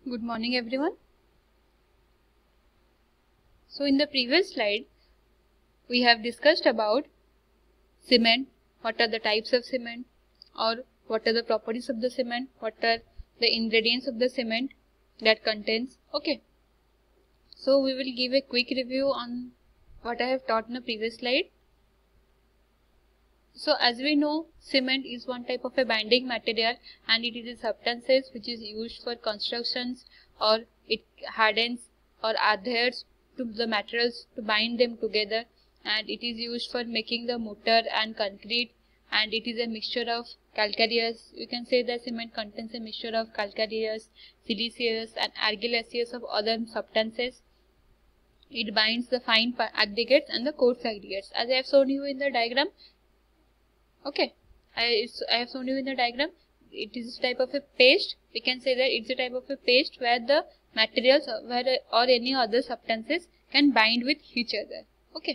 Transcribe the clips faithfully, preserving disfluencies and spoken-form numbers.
Good morning everyone. So in the previous slide we have discussed about cement, what are the types of cement or what are the properties of the cement, what are the ingredients of the cement that contains. Okay. So we will give a quick review on what I have taught in the previous slide. So as we know, cement is one type of a binding material and it is a substance which is used for constructions, or it hardens or adheres to the materials to bind them together, and it is used for making the mortar and concrete, and it is a mixture of calcareous. You can say that cement contains a mixture of calcareous, siliceous and argillaceous of other substances. It binds the fine aggregates and the coarse aggregates, as I have shown you in the diagram. Okay, I, I have shown you in the diagram. It is a type of a paste. We can say that it's a type of a paste where the materials or, where, or any other substances can bind with each other. Okay.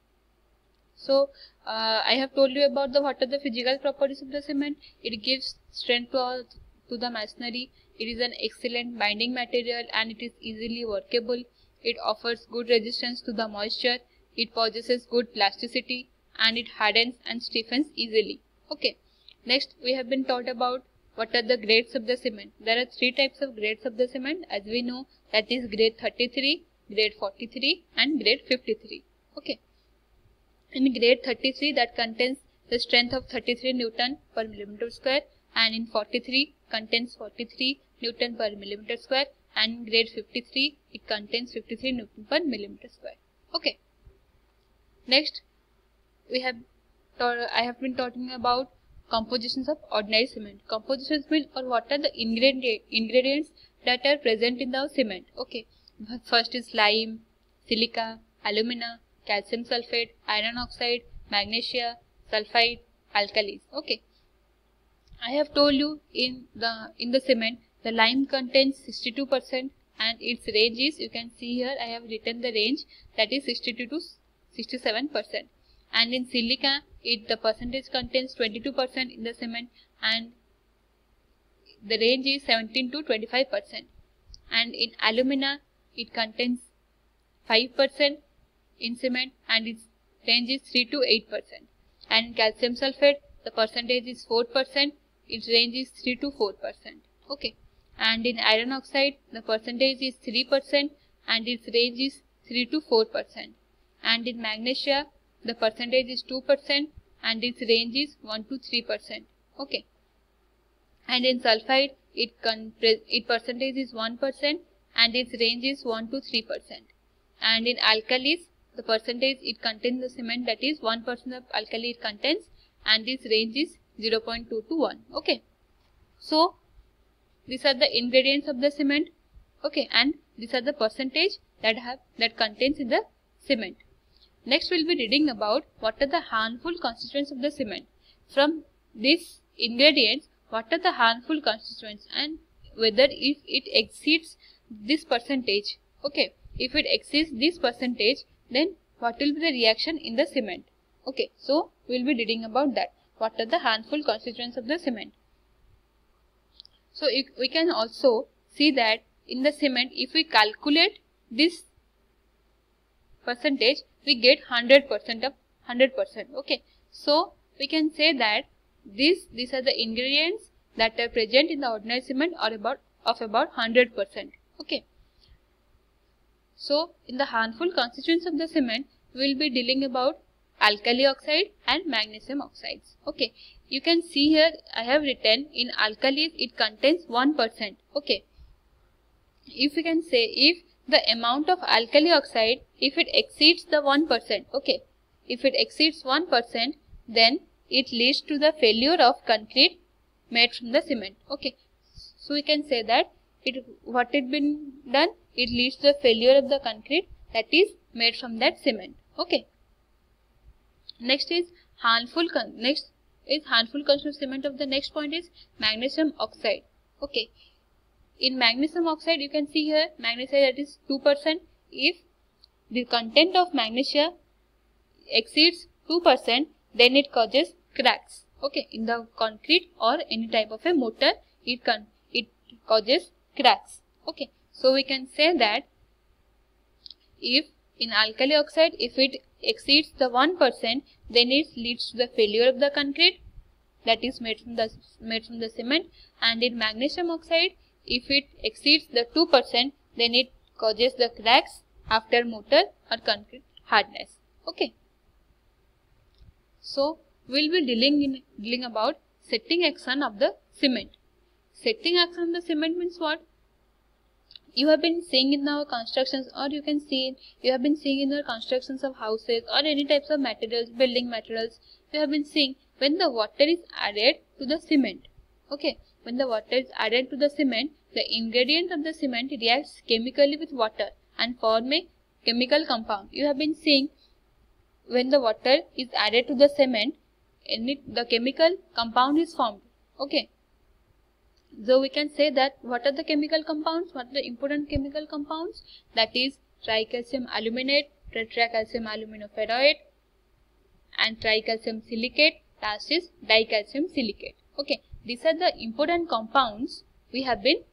So uh, I have told you about the what are the physical properties of the cement. It gives strength to, all, to the masonry. It is an excellent binding material and it is easily workable. It offers good resistance to the moisture. It possesses good plasticity, and it hardens and stiffens easily. Okay. Next we have been taught about what are the grades of the cement. There are three types of grades of the cement, as we know, that is grade thirty-three, grade forty-three and grade fifty-three. Okay. In grade thirty-three, that contains the strength of thirty-three Newton per millimeter square, and in forty-three contains forty-three Newton per millimeter square, and in grade fifty-three it contains fifty-three Newton per millimeter square. Okay. Next we have I have been talking about compositions of ordinary cement. Compositions mean or what are the ingredient ingredients that are present in the cement. Okay. First is lime, silica, alumina, calcium sulfate, iron oxide, magnesia, sulfide, alkalis. Okay. I have told you in the in the cement the lime contains sixty-two percent and its range is, you can see here I have written the range, that is sixty-two to sixty-seven percent. And in silica, it the percentage contains twenty-two percent in the cement and the range is seventeen to twenty-five percent. And in alumina, it contains five percent in cement and its range is three to eight percent. And in calcium sulfate, the percentage is four percent, its range is three to four percent. Okay. And in iron oxide, the percentage is three percent and its range is three to four percent. And in magnesia, the percentage is two percent and its range is one to three percent. Okay. And in sulfide, it, it percentage is one percent and its range is one to three percent. And in alkalis, the percentage it contains the cement, that is one percent of alkali it contains, and its range is zero point two to one. Okay. So these are the ingredients of the cement. Okay. And these are the percentage that have that contains in the cement. Next we will be reading about what are the harmful constituents of the cement. From these ingredients, what are the harmful constituents and whether if it exceeds this percentage. Okay, if it exceeds this percentage, then what will be the reaction in the cement. Okay, so we will be reading about that. What are the harmful constituents of the cement. So if we can also see that in the cement, if we calculate this percentage, we get one hundred percent of one hundred percent. Okay. So we can say that this these are the ingredients that are present in the ordinary cement are about of about one hundred percent. Okay. So in the harmful constituents of the cement, we will be dealing about alkali oxide and magnesium oxides. Okay. You can see here I have written in alkalis it contains one percent. Okay. If we can say if the amount of alkali oxide, if it exceeds the one percent, okay, if it exceeds one percent, then it leads to the failure of concrete made from the cement. Okay, so we can say that it what it been done, it leads to the failure of the concrete that is made from that cement. Okay. Next is harmful con next is harmful constituent cement of the next point is magnesium oxide. Okay. In magnesium oxide, you can see here magnesia, that is two percent. If the content of magnesia exceeds two percent, then it causes cracks. Okay, in the concrete or any type of a mortar, it can it causes cracks. Okay, so we can say that if in alkali oxide, if it exceeds the one percent, then it leads to the failure of the concrete that is made from the made from the cement. And in magnesium oxide, if it exceeds the two percent, then it causes the cracks after mortar or concrete hardness. Okay, so we'll be dealing in dealing about setting action of the cement. Setting action of the cement means what? You have been seeing in our constructions, or you can see you have been seeing in the constructions of houses or any types of materials, building materials. You have been seeing when the water is added to the cement. Okay, when the water is added to the cement, the ingredient of the cement reacts chemically with water and form a chemical compound. You have been seeing when the water is added to the cement, and it, the chemical compound is formed. Okay. So we can say that what are the chemical compounds? What are the important chemical compounds? That is tricalcium aluminate, tetracalcium aluminoferroate, and tricalcium silicate. Last is dicalcium silicate. Okay, these are the important compounds we have been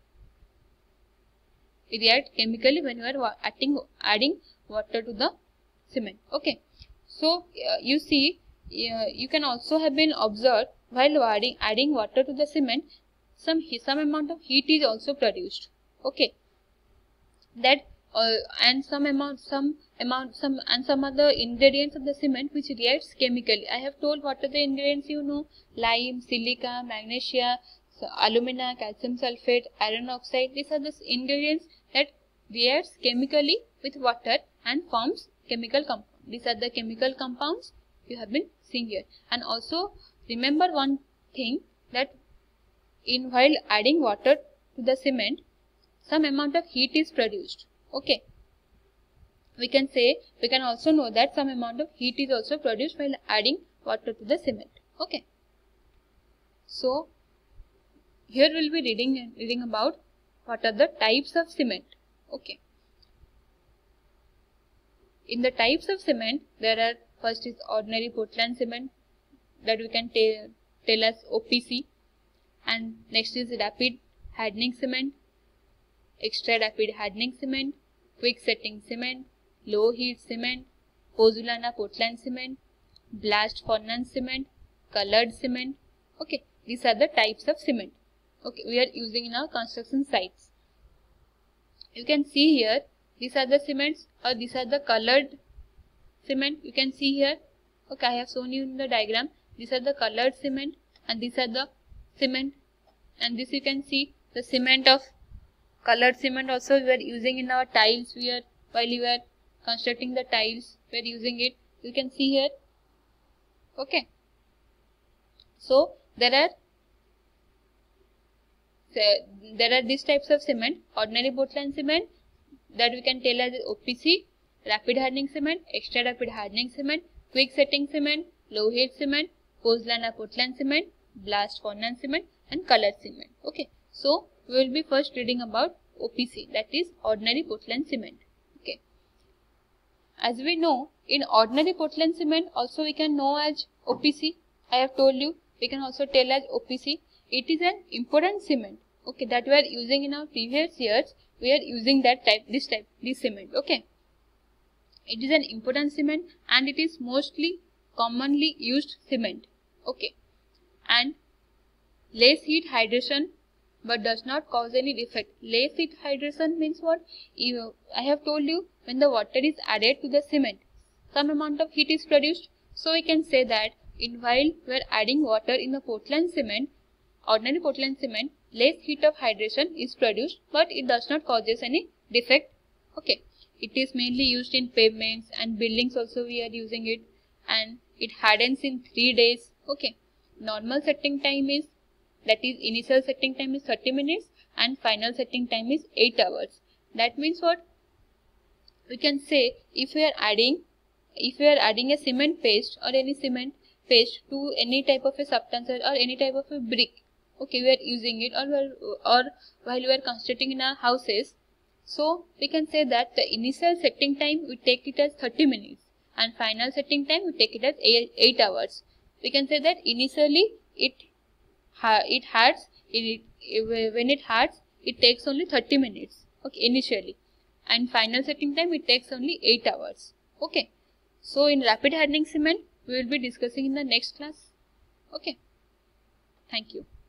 react chemically when you are adding adding water to the cement. Okay, so uh, you see, uh, you can also have been observed while adding adding water to the cement, some some amount of heat is also produced. Okay, that uh, and some amount some amount some and some other ingredients of the cement which reacts chemically. I have told what are the ingredients, you know: lime, silica, magnesia, so alumina, calcium sulfate, iron oxide. These are the ingredients that reacts chemically with water and forms chemical compound. These are the chemical compounds you have been seeing here. And also remember one thing, that in while adding water to the cement, some amount of heat is produced. Okay, we can say we can also know that some amount of heat is also produced while adding water to the cement. Okay, so here we'll be reading reading about what are the types of cement. Okay, in the types of cement, there are first is ordinary Portland cement, that we can tell as O P C. And next is rapid hardening cement, extra rapid hardening cement, quick setting cement, low heat cement, pozzolana Portland cement, blast furnace cement, colored cement. Okay, these are the types of cement. Okay, we are using in our construction sites. You can see here, these are the cements, or these are the colored cement. You can see here. Okay, I have shown you in the diagram. These are the colored cement, and these are the cement, and this you can see the cement of colored cement also we are using in our tiles. We are while you are constructing the tiles, we are using it. You can see here. Okay, so there are there are these types of cement: ordinary Portland cement, that we can tell as O P C, rapid hardening cement, extra rapid hardening cement, quick setting cement, low heat cement, pozzolana Portland cement, blast furnace cement, and colored cement. Okay, so we will be first reading about O P C, that is ordinary Portland cement. Okay, as we know, in ordinary Portland cement also we can know as O P C. I have told you we can also tell as O P C. It is an important cement. Okay, that we are using in our previous years. We are using that type, this type, this cement. Okay, it is an important cement and it is mostly commonly used cement. Okay, and less heat hydration but does not cause any defect. Less heat hydration means what? You, I have told you, when the water is added to the cement, some amount of heat is produced. So we can say that in while we are adding water in the Portland cement, ordinary Portland cement, less heat of hydration is produced, but it does not causes any defect. Okay, it is mainly used in pavements and buildings also we are using it, and it hardens in three days. Okay, normal setting time is, that is initial setting time is thirty minutes and final setting time is eight hours. That means what? We can say if we are adding if we are adding a cement paste or any cement paste to any type of a substance or any type of a brick, okay, we are using it, or, or while we are constructing in our houses, so we can say that the initial setting time we take it as thirty minutes and final setting time we take it as eight hours. We can say that initially it it hards, it, when it hards it takes only thirty minutes, okay, initially, and final setting time it takes only eight hours. Okay, so in rapid hardening cement we will be discussing in the next class. Okay, thank you.